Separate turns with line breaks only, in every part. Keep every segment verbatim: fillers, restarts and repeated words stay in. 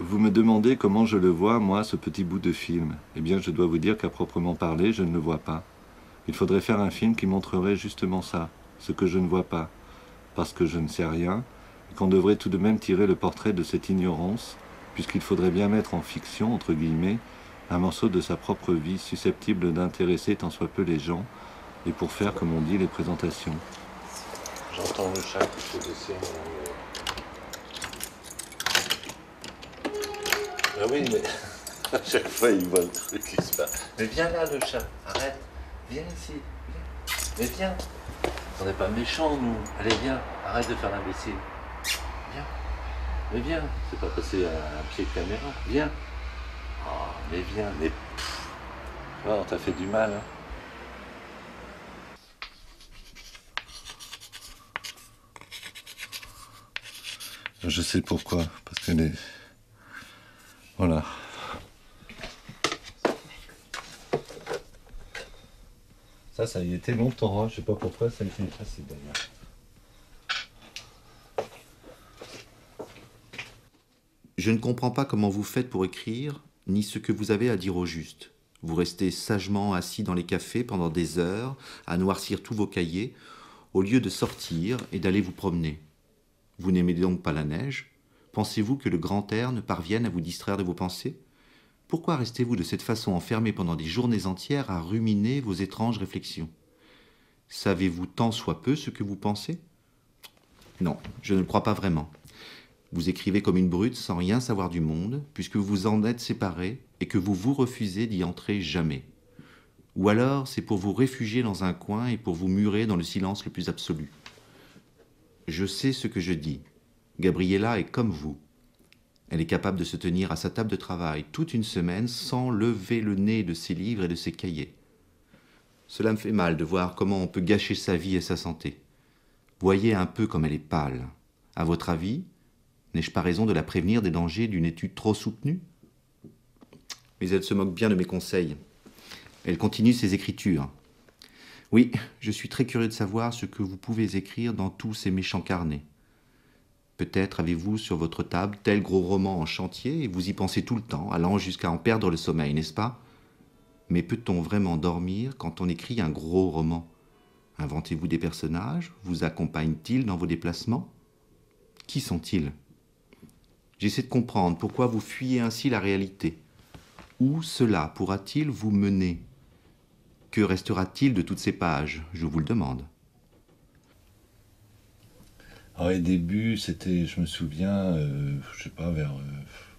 Vous me demandez comment je le vois, moi, ce petit bout de film. Eh bien, je dois vous dire qu'à proprement parler, je ne le vois pas. Il faudrait faire un film qui montrerait justement ça, ce que je ne vois pas, parce que je ne sais rien, et qu'on devrait tout de même tirer le portrait de cette ignorance, puisqu'il faudrait bien mettre en fiction, entre guillemets, un morceau de sa propre vie susceptible d'intéresser tant soit peu les gens, et pour faire, comme on dit, les présentations. J'entends le chat qui fait des siennes. Ah oui, mais à chaque fois, il voit le truc qui se passe. Mais viens là, le chat, arrête. Viens ici, viens. Mais viens. On n'est pas méchants, nous. Allez, viens, arrête de faire l'imbécile. Viens. Mais viens. C'est pas passer à un pied de caméra. Viens. Oh, mais viens, mais... Oh, on t'a fait du mal, hein. Je sais pourquoi. Parce que les... Voilà. Ça, ça y était longtemps, hein. Je sais pas pourquoi ça a été effacé d'ailleurs.
Je ne comprends pas comment vous faites pour écrire, ni ce que vous avez à dire au juste. Vous restez sagement assis dans les cafés pendant des heures, à noircir tous vos cahiers, au lieu de sortir et d'aller vous promener. Vous n'aimez donc pas la neige? Pensez-vous que le grand air ne parvienne à vous distraire de vos pensées? Pourquoi restez-vous de cette façon enfermé pendant des journées entières à ruminer vos étranges réflexions? Savez-vous tant soit peu ce que vous pensez? Non, je ne le crois pas vraiment. Vous écrivez comme une brute sans rien savoir du monde, puisque vous en êtes séparés et que vous vous refusez d'y entrer jamais. Ou alors c'est pour vous réfugier dans un coin et pour vous murer dans le silence le plus absolu. Je sais ce que je dis. Gabriella est comme vous. Elle est capable de se tenir à sa table de travail toute une semaine sans lever le nez de ses livres et de ses cahiers. Cela me fait mal de voir comment on peut gâcher sa vie et sa santé. Voyez un peu comme elle est pâle. À votre avis, n'ai-je pas raison de la prévenir des dangers d'une étude trop soutenue? Mais elle se moque bien de mes conseils. Elle continue ses écritures. Oui, je suis très curieux de savoir ce que vous pouvez écrire dans tous ces méchants carnets. Peut-être avez-vous sur votre table tel gros roman en chantier et vous y pensez tout le temps, allant jusqu'à en perdre le sommeil, n'est-ce pas? Mais peut-on vraiment dormir quand on écrit un gros roman? Inventez-vous des personnages? Vous accompagnent-ils dans vos déplacements? Qui sont-ils? J'essaie de comprendre pourquoi vous fuyez ainsi la réalité. Où cela pourra-t-il vous mener? Que restera-t-il de toutes ces pages? Je vous le demande.
Alors, les débuts, c'était, je me souviens, euh, je sais pas, vers... euh,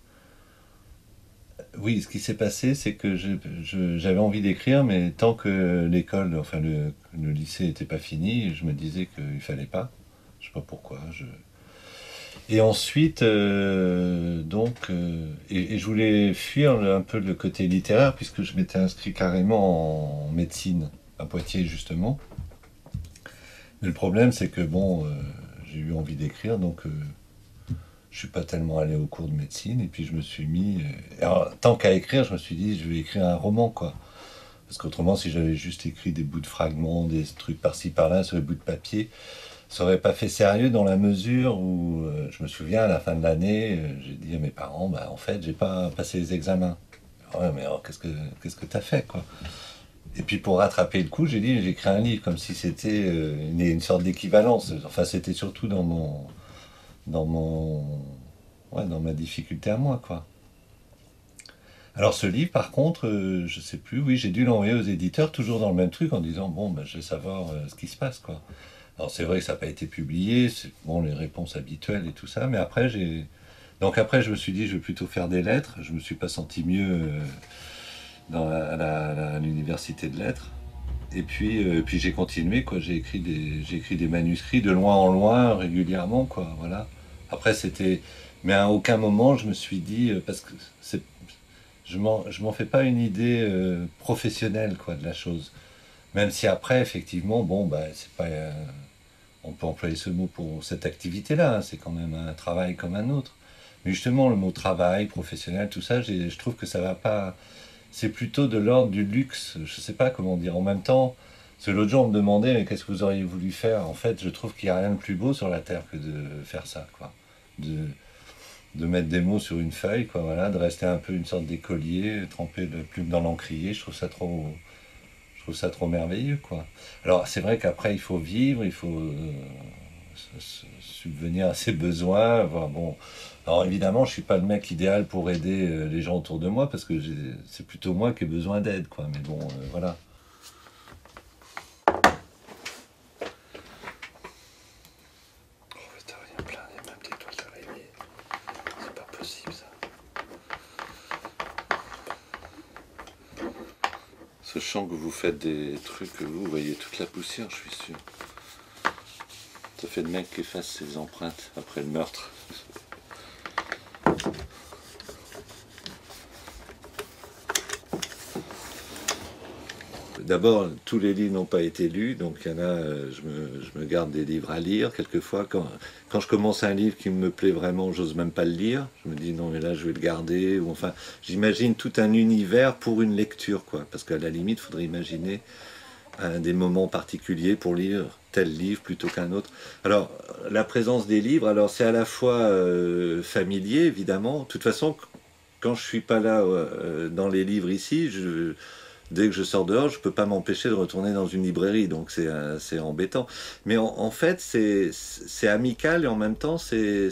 Oui, ce qui s'est passé, c'est que je- je- j'avais envie d'écrire, mais tant que l'école, enfin le, le lycée n'était pas fini, je me disais qu'il fallait pas. Je sais pas pourquoi. Je... Et ensuite, euh, donc, euh, et, et je voulais fuir le- un peu le côté littéraire, puisque je m'étais inscrit carrément en médecine, à Poitiers justement. Mais le problème, c'est que bon, euh, j'ai eu envie d'écrire, donc... euh, je suis pas tellement allé au cours de médecine et puis je me suis mis euh, alors, tant qu'à écrire je me suis dit je vais écrire un roman quoi parce qu'autrement si j'avais juste écrit des bouts de fragments des trucs par-ci par-là sur les bouts de papier ça aurait pas fait sérieux dans la mesure où euh, je me souviens à la fin de l'année euh, j'ai dit à mes parents bah en fait j'ai pas passé les examens. Ouais mais alors qu'est-ce que qu'est-ce que t'as fait quoi? Et puis pour rattraper le coup j'ai dit j'ai écrit un livre comme si c'était euh, une, une sorte d'équivalence, enfin c'était surtout dans mon dans mon ouais, dans ma difficulté à moi, quoi. Alors ce livre, par contre, euh, je sais plus, oui, j'ai dû l'envoyer aux éditeurs, toujours dans le même truc, en disant, bon, ben, je vais savoir euh, ce qui se passe, quoi. Alors c'est vrai que ça n'a pas été publié, c'est bon, les réponses habituelles et tout ça, mais après, j'ai... Donc après, je me suis dit, je vais plutôt faire des lettres, je me suis pas senti mieux euh, dans la- à la- à la- à l'université de lettres. Et puis, euh, puis j'ai continué, quoi. J'ai écrit des, j'ai écrit des manuscrits de loin en loin, régulièrement, quoi. Voilà. Après, c'était, mais à aucun moment je me suis dit, euh, parce que c'est, je m'en, je m'en fais pas une idée euh, professionnelle, quoi, de la chose. Même si après, effectivement, bon, bah, c'est pas, euh, on peut employer ce mot pour cette activité-là. Hein, c'est quand même un travail comme un autre. Mais justement, le mot travail, professionnel, tout ça, j'ai- je trouve que ça va pas. C'est plutôt de l'ordre du luxe. Je sais pas comment dire. En même temps, parce que l'autre jour on me demandait mais qu'est-ce que vous auriez voulu faire. En fait, je trouve qu'il n'y a rien de plus beau sur la terre que de faire ça, quoi. De, de mettre des mots sur une feuille, quoi, voilà, de rester un peu une sorte d'écolier, tremper la plume dans l'encrier. Je trouve ça trop, je trouve ça trop merveilleux, quoi. Alors c'est vrai qu'après il faut vivre, il faut euh, subvenir à ses besoins. Enfin, bon, alors évidemment je suis pas le mec idéal pour aider euh, les gens autour de moi parce que c'est plutôt moi qui ai besoin d'aide, quoi. Mais bon, euh, voilà. Je sens que vous faites des trucs, vous voyez toute la poussière, je suis sûr. Ça fait le mec qui efface ses empreintes après le meurtre. D'abord, tous les livres n'ont pas été lus, donc il y en a, je me, je me garde des livres à lire. Quelquefois, quand, quand je commence un livre qui me plaît vraiment, j'ose même pas le lire. Je me dis non, mais là, je vais le garder. Ou enfin, j'imagine tout un univers pour une lecture, quoi. Parce qu'à la limite, il faudrait imaginer un, des moments particuliers pour lire tel livre plutôt qu'un autre. Alors, la présence des livres, alors c'est à la fois euh, familier, évidemment. De toute façon, quand je suis pas là euh, dans les livres ici, je... Dès que je sors dehors, je ne peux pas m'empêcher de retourner dans une librairie, donc c'est assez embêtant. Mais en, en fait, c'est amical et en même temps, c'est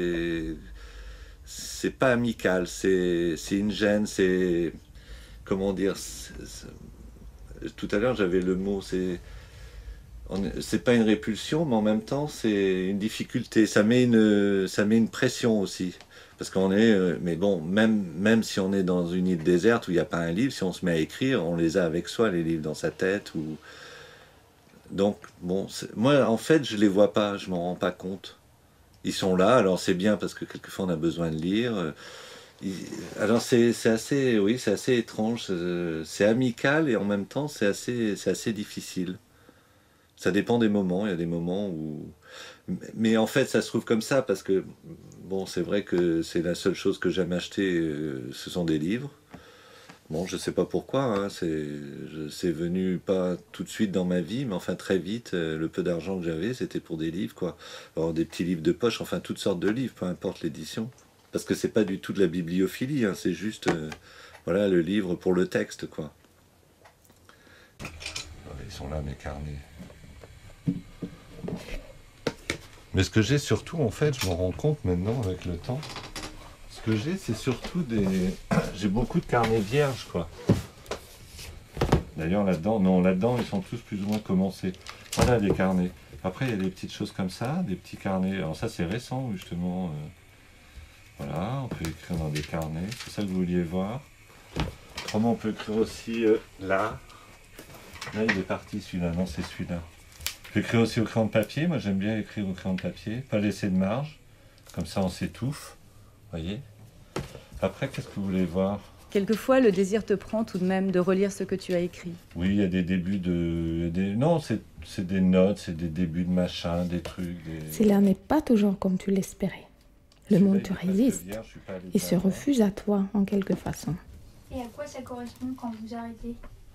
c'est pas amical. C'est une gêne, c'est... Comment dire c est, c est, tout à l'heure, j'avais le mot, c'est... C'est pas une répulsion, mais en même temps, c'est une difficulté. Ça met une, ça met une pression aussi. Parce qu'on est, mais bon, même, même si on est dans une île déserte où il n'y a pas un livre, si on se met à écrire, on les a avec soi, les livres dans sa tête. Ou... Donc, bon, moi, en fait, je ne les vois pas, je m'en rends pas compte. Ils sont là, alors c'est bien parce que quelquefois on a besoin de lire. Alors c'est assez, oui, c'est assez étrange. C'est amical et en même temps, c'est assez, c'est assez difficile. Ça dépend des moments, il y a des moments où... Mais en fait, ça se trouve comme ça, parce que, bon, c'est vrai que c'est la seule chose que j'aime acheter, euh, ce sont des livres. Bon, je sais pas pourquoi, hein, c'est venu pas tout de suite dans ma vie, mais enfin très vite, euh, le peu d'argent que j'avais, c'était pour des livres, quoi. Alors, des petits livres de poche, enfin toutes sortes de livres, peu importe l'édition. Parce que c'est pas du tout de la bibliophilie, hein, c'est juste, euh, voilà, le livre pour le texte, quoi. Ils sont là, mes carnets. Mais ce que j'ai surtout, en fait, je me rends compte maintenant avec le temps, ce que j'ai, c'est surtout des... J'ai beaucoup de carnets vierges, quoi. D'ailleurs, là-dedans, non, là-dedans, ils sont tous plus ou moins commencés. Voilà, des carnets. Après, il y a des petites choses comme ça, des petits carnets. Alors ça, c'est récent, justement. Euh... Voilà, on peut écrire dans des carnets. C'est ça que vous vouliez voir. Autrement, on peut écrire aussi euh, là. Là, il est parti, celui-là. Non, c'est celui-là. J'écris aussi au crayon de papier, moi j'aime bien écrire au crayon de papier, pas laisser de marge, comme ça on s'étouffe, voyez. Après, qu'est-ce que vous voulez voir?
Quelquefois, le désir te prend tout de même de relire ce que tu as écrit.
Oui, il y a des débuts de... Des... Non, c'est des notes, c'est des débuts de machin, des trucs... Des...
Cela n'est pas toujours comme tu l'espérais. Le monde te résiste et se refuse à toi en quelque façon.
Et à quoi ça correspond quand vous arrêtez?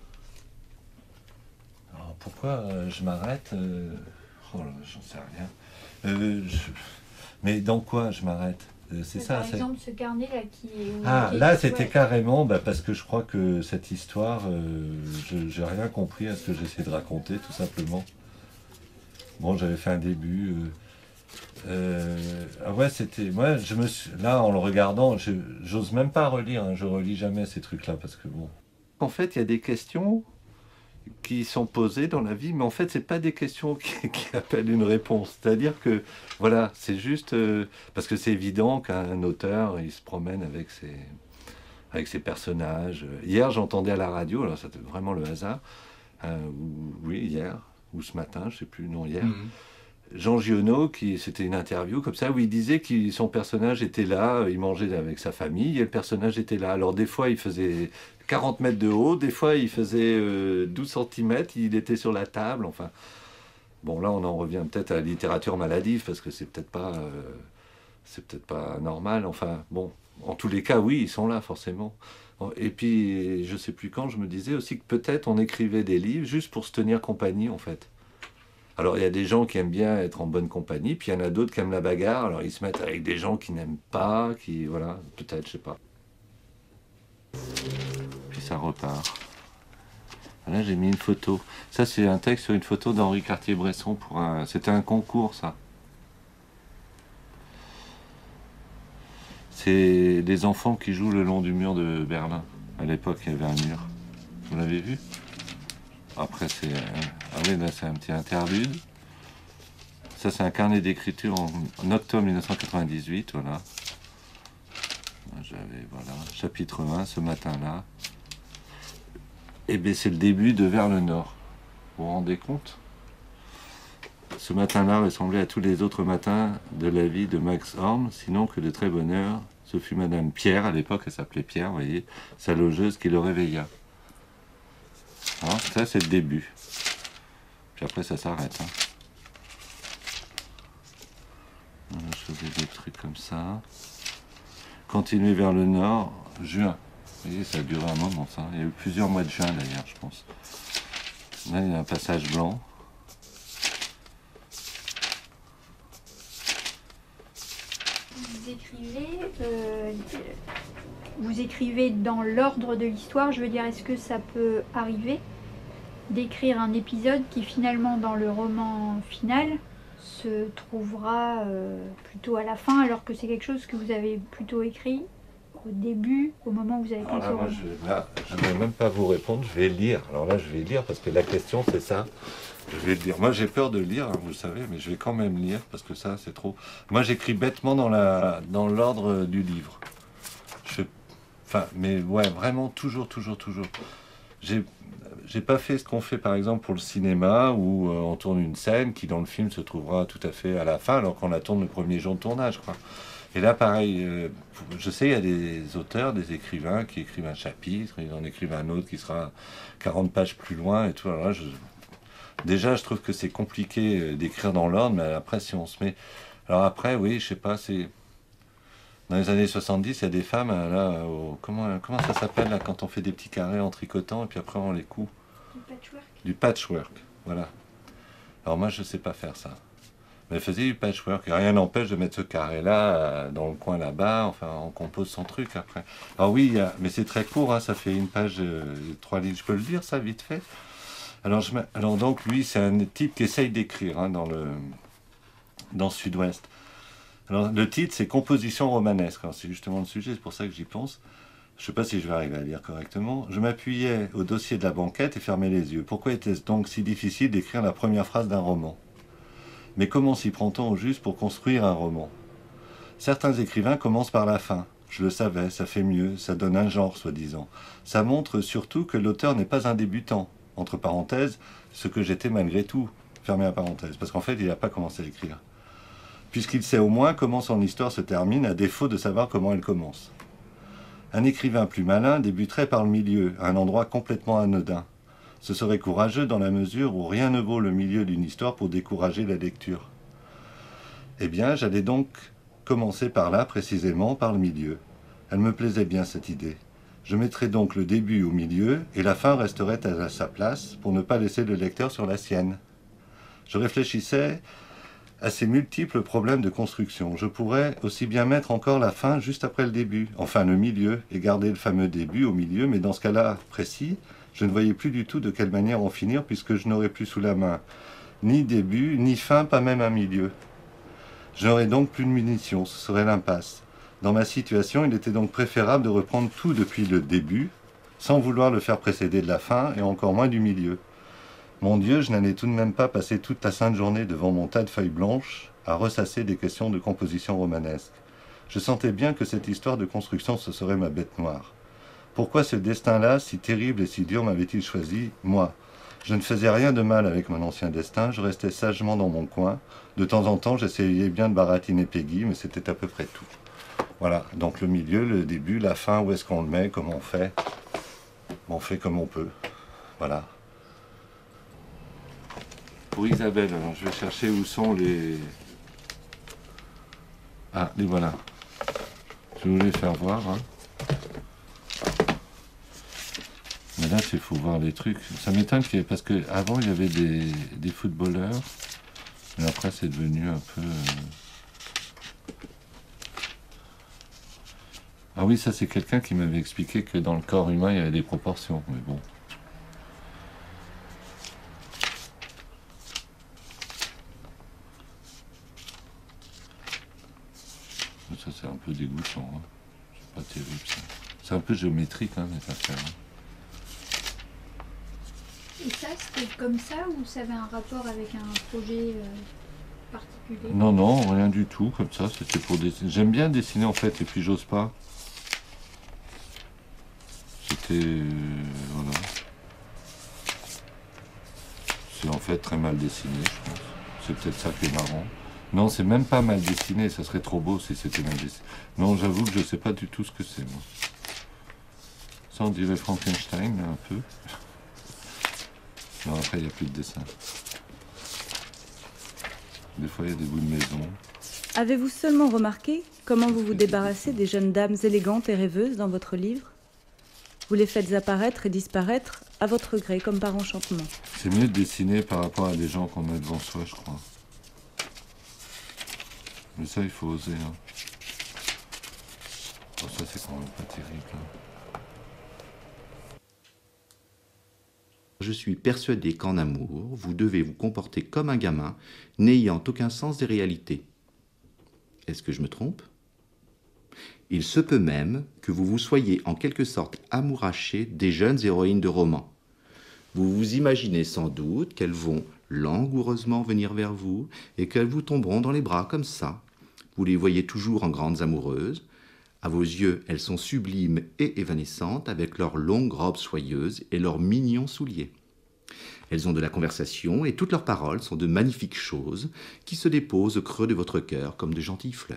Alors, pourquoi euh, je m'arrête euh... Oh là, j'en sais rien. Euh, je... Mais dans quoi je m'arrête? euh, C'est ça.
Par exemple, ce carnet-là qui est...
Ah,
qui est...
là, c'était
ouais.
carrément, bah, parce que je crois que cette histoire, euh, je n'ai rien compris à ce que j'essaie de raconter, tout simplement. Bon, j'avais fait un début... Euh... Euh, ah ouais, c'était... Moi, je me suis... Là, en le regardant, j'ose même pas relire, hein, je relis jamais ces trucs-là, parce que bon... En fait, il y a des questions qui sont posées dans la vie, mais en fait, c'est pas des questions qui, qui appellent une réponse. C'est-à-dire que, voilà, c'est juste... Euh, parce que c'est évident qu'un auteur, il se promène avec ses, avec ses personnages. Hier, j'entendais à la radio, alors c'était vraiment le hasard, euh, ou, oui, hier, ou ce matin, je sais plus, non, hier... Mm-hmm. Jean Giono, qui c'était une interview comme ça, où il disait que son personnage était là, il mangeait avec sa famille, et le personnage était là. Alors des fois, il faisait quarante mètres de haut, des fois, il faisait euh, douze centimètres, il était sur la table, enfin... Bon, là, on en revient peut-être à la littérature maladive, parce que c'est peut-être pas... Euh, c'est peut-être pas normal, enfin, bon... En tous les cas, oui, ils sont là, forcément. Et puis, je sais plus quand, je me disais aussi que peut-être on écrivait des livres juste pour se tenir compagnie, en fait. Alors, il y a des gens qui aiment bien être en bonne compagnie, puis il y en a d'autres qui aiment la bagarre. Alors, ils se mettent avec des gens qui n'aiment pas, qui... Voilà, peut-être, je sais pas. Puis ça repart. Là, j'ai mis une photo. Ça, c'est un texte sur une photo d'Henri Cartier-Bresson. Pour un... C'était un concours, ça. C'est des enfants qui jouent le long du mur de Berlin. À l'époque, il y avait un mur. Vous l'avez vu? Après, c'est... Ah oui, là, c'est un petit interlude. Ça, c'est un carnet d'écriture en... en octobre mille neuf cent quatre-vingt-dix-huit, voilà. J'avais, voilà, chapitre un, ce matin-là. Et bien, c'est le début de Vers le Nord. Vous vous rendez compte? Ce matin-là ressemblait à tous les autres matins de la vie de Max Horn, sinon que de très bonne heure, ce fut Madame Pierre, à l'époque elle s'appelait Pierre, vous voyez, sa logeuse qui le réveilla. Hein, ça c'est le début. Puis après ça s'arrête. Hein. Je faisais des trucs comme ça. Continuer vers le nord, juin. Vous voyez, ça a duré un moment ça. Il y a eu plusieurs mois de juin d'ailleurs, je pense. Là il y a un passage blanc.
Vous écrivez, euh, vous écrivez dans l'ordre de l'histoire, je veux dire, est-ce que ça peut arriver d'écrire un épisode qui finalement dans le roman final se trouvera euh, plutôt à la fin, alors que c'est quelque chose que vous avez plutôt écrit au début, au moment où vous avez écrit ce roman?
Là, je ne vais même pas vous répondre, je vais lire. Alors là, je vais lire parce que la question c'est ça. Je vais le lire. Moi, j'ai peur de lire, hein, vous le savez, mais je vais quand même lire parce que ça, c'est trop. Moi, j'écris bêtement dans la, dans l'ordre du livre. Je, enfin, mais ouais, vraiment toujours, toujours, toujours. J'ai, j'ai pas fait ce qu'on fait par exemple pour le cinéma où euh, on tourne une scène qui dans le film se trouvera tout à fait à la fin, alors qu'on la tourne le premier jour de tournage, quoi. Et là, pareil, euh, je sais, il y a des auteurs, des écrivains qui écrivent un chapitre, ils en écrivent un autre qui sera quarante pages plus loin et tout. Alors là, je, déjà, je trouve que c'est compliqué d'écrire dans l'ordre, mais après, si on se met... Alors après, oui, je sais pas, c'est... Dans les années soixante-dix, il y a des femmes, là, au... comment, comment ça s'appelle, là, quand on fait des petits carrés en tricotant, et puis après, on les coud?
Du patchwork.
Du patchwork, voilà. Alors moi, je sais pas faire ça. Mais elle faisait du patchwork, et rien n'empêche de mettre ce carré-là, dans le coin là-bas, enfin, on compose son truc, après. Alors oui, il y a... mais c'est très court, hein, ça fait une page, euh, trois lignes, je peux le dire, ça, vite fait? Alors, je, alors donc lui c'est un type qui essaye d'écrire hein, dans le dans Sud-Ouest. Alors le titre c'est Composition romanesque. C'est justement le sujet, c'est pour ça que j'y pense. Je ne sais pas si je vais arriver à lire correctement. Je m'appuyais au dossier de la banquette et fermais les yeux. Pourquoi était-ce donc si difficile d'écrire la première phrase d'un roman? Mais comment s'y prend-on au juste pour construire un roman? Certains écrivains commencent par la fin. Je le savais, ça fait mieux, ça donne un genre soi-disant. Ça montre surtout que l'auteur n'est pas un débutant. Entre parenthèses, ce que j'étais malgré tout, fermé la parenthèse, parce qu'en fait, il n'a pas commencé à écrire. Puisqu'il sait au moins comment son histoire se termine, à défaut de savoir comment elle commence. Un écrivain plus malin débuterait par le milieu, à un endroit complètement anodin. Ce serait courageux dans la mesure où rien ne vaut le milieu d'une histoire pour décourager la lecture. Eh bien, j'allais donc commencer par là, précisément, par le milieu. Elle me plaisait bien, cette idée. Je mettrai donc le début au milieu et la fin resterait à sa place pour ne pas laisser le lecteur sur la sienne. Je réfléchissais à ces multiples problèmes de construction. Je pourrais aussi bien mettre encore la fin juste après le début, enfin le milieu, et garder le fameux début au milieu, mais dans ce cas-là précis, je ne voyais plus du tout de quelle manière en finir puisque je n'aurais plus sous la main ni début, ni fin, pas même un milieu. Je n'aurais donc plus de munitions, ce serait l'impasse. Dans ma situation, il était donc préférable de reprendre tout depuis le début, sans vouloir le faire précéder de la fin, et encore moins du milieu. Mon Dieu, je n'allais tout de même pas passer toute la sainte journée devant mon tas de feuilles blanches, à ressasser des questions de composition romanesque. Je sentais bien que cette histoire de construction, ce serait ma bête noire. Pourquoi ce destin-là, si terrible et si dur, m'avait-il choisi, moi? Je ne faisais rien de mal avec mon ancien destin, je restais sagement dans mon coin. De temps en temps, j'essayais bien de baratiner Peggy, mais c'était à peu près tout. Voilà, donc le milieu, le début, la fin, où est-ce qu'on le met, comment on fait? On fait comme on peut. Voilà. Pour Isabelle, alors je vais chercher où sont les... Ah, les voilà. Je vais vous les faire voir. Hein. Mais là, il faut voir les trucs. Ça m'étonne qu'il y ait... Parce qu'avant, il y avait des, des footballeurs. Mais après, c'est devenu un peu... Euh... Ah oui, ça, c'est quelqu'un qui m'avait expliqué que dans le corps humain, il y avait des proportions. Mais bon. Ça, c'est un peu dégoûtant. Hein. C'est pas terrible, ça. C'est un peu géométrique, hein, cette affaire. Hein.
Et ça, c'était comme ça ou ça avait un rapport avec un projet euh, particulier?
Non, non, rien du tout, comme ça, c'était pour dessiner. J'aime bien dessiner, en fait, et puis j'ose pas. C'était... Euh, voilà. C'est en fait très mal dessiné, je pense. C'est peut-être ça qui est marrant. Non, c'est même pas mal dessiné, ça serait trop beau si c'était mal dessiné. Non, j'avoue que je sais pas du tout ce que c'est, moi. Ça, on dirait Frankenstein, un peu. Non, après, il n'y a plus de dessin. Des fois, il y a des bouts de maison.
Avez-vous seulement remarqué comment vous vous débarrassez des jeunes dames élégantes et rêveuses dans votre livre? Vous les faites apparaître et disparaître à votre gré, comme par enchantement.
C'est mieux de dessiner par rapport à des gens qu'on a devant soi, je crois. Mais ça, il faut oser. Hein. Bon, ça, c'est quand même pas terrible. Hein.
Je suis persuadé qu'en amour, vous devez vous comporter comme un gamin, n'ayant aucun sens des réalités. Est-ce que je me trompe? Il se peut même que vous vous soyez en quelque sorte amouraché des jeunes héroïnes de romans. Vous vous imaginez sans doute qu'elles vont langoureusement venir vers vous et qu'elles vous tomberont dans les bras comme ça. Vous les voyez toujours en grandes amoureuses. À vos yeux, elles sont sublimes et évanescentes avec leurs longues robes soyeuses et leurs mignons souliers. Elles ont de la conversation et toutes leurs paroles sont de magnifiques choses qui se déposent au creux de votre cœur comme de gentilles fleurs.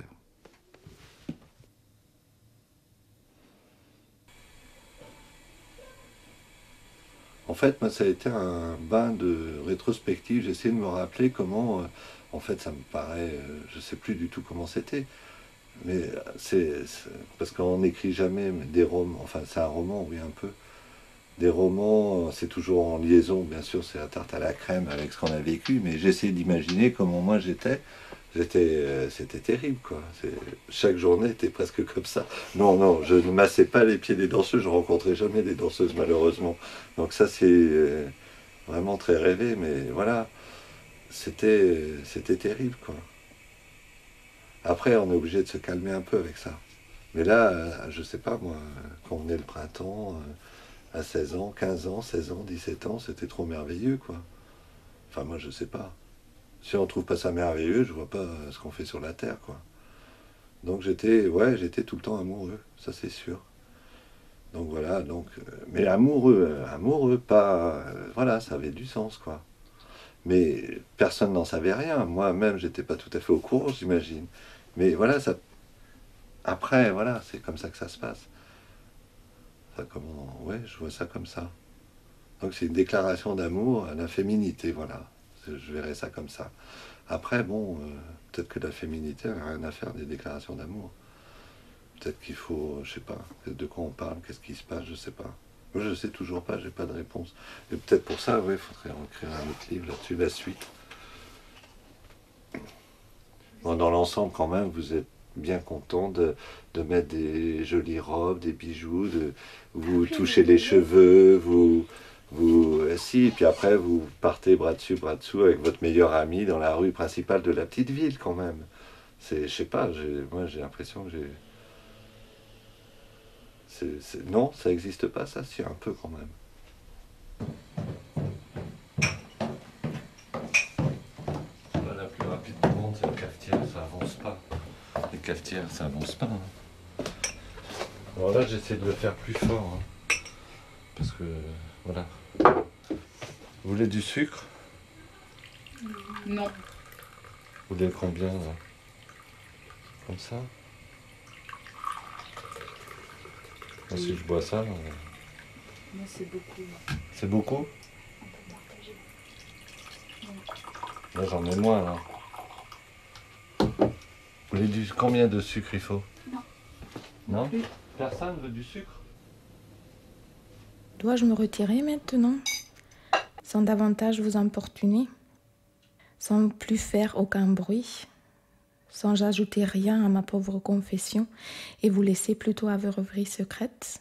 En fait, moi, ça a été un bain de rétrospective. J'ai essayé de me rappeler comment... Euh, en fait, ça me paraît... Euh, je ne sais plus du tout comment c'était. Mais c'est parce qu'on n'écrit jamais des romans, enfin c'est un roman, oui un peu. Des romans, c'est toujours en liaison, bien sûr, c'est la tarte à la crème avec ce qu'on a vécu, mais j'essaie d'imaginer comment moi j'étais. J'étais, euh, c'était terrible, quoi. Chaque journée était presque comme ça. Non, non, je ne massais pas les pieds des danseuses, je rencontrais jamais des danseuses, malheureusement. Donc ça, c'est euh, vraiment très rêvé, mais voilà, c'était, c'était terrible, quoi. Après, on est obligé de se calmer un peu avec ça. Mais là, je sais pas, moi, quand venait le printemps, à seize ans, quinze ans, seize ans, dix-sept ans, c'était trop merveilleux, quoi. Enfin, moi, je sais pas. Si on trouve pas ça merveilleux, je vois pas ce qu'on fait sur la Terre, quoi. Donc j'étais, ouais, j'étais tout le temps amoureux, ça c'est sûr. Donc voilà, donc... Mais amoureux, amoureux, pas... Voilà, ça avait du sens, quoi. Mais personne n'en savait rien. Moi-même, j'étais pas tout à fait au courant, j'imagine. Mais voilà, ça... après, voilà, c'est comme ça que ça se passe. Ça, comment... Ouais, je vois ça comme ça. Donc c'est une déclaration d'amour à la féminité, voilà. Je verrais ça comme ça. Après, bon, euh, peut-être que la féminité n'a rien à faire des déclarations d'amour. Peut-être qu'il faut, je sais pas, de quoi on parle, qu'est-ce qui se passe, je sais pas. Moi, je sais toujours pas, j'ai pas de réponse. Et peut-être pour ça, oui, il faudrait écrire un autre livre là-dessus, la suite. Bon, dans l'ensemble, quand même, vous êtes bien content de, de mettre des jolies robes, des bijoux, de vous toucher les cheveux, vous, vous, euh, si, et puis après vous partez bras dessus, bras dessous avec votre meilleur ami dans la rue principale de la petite ville, quand même. C'est, je sais pas, moi j'ai l'impression que j'ai... C'est, c'est... Non, ça n'existe pas, ça, si, un peu quand même. La plus rapide du monde, c'est la cafetière, ça avance pas. Les cafetières, ça avance pas. Hein. Alors là, j'essaie de le faire plus fort. Hein. Parce que, voilà. Vous voulez du sucre?
Non.
Vous voulez combien, là? Comme ça? Moi, si je bois ça... Là,
Moi, c'est beaucoup.
C'est beaucoup? Là, j'en ai moins, là. Vous voulez du... Combien de sucre il faut?
Non.
Non? Personne veut du sucre?
Dois-je me retirer maintenant, sans davantage vous importuner, sans plus faire aucun bruit, sans ajouter rien à ma pauvre confession et vous laisser plutôt à vos rêveries secrètes?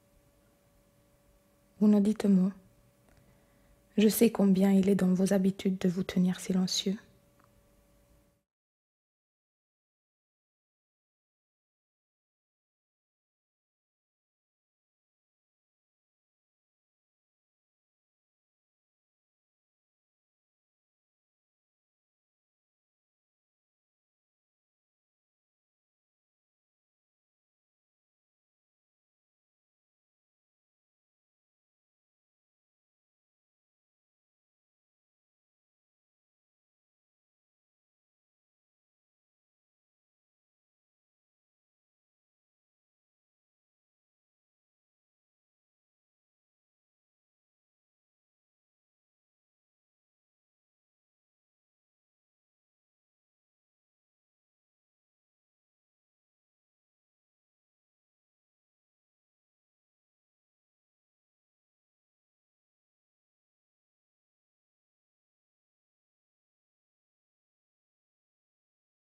Vous ne dites mot. Je sais combien il est dans vos habitudes de vous tenir silencieux.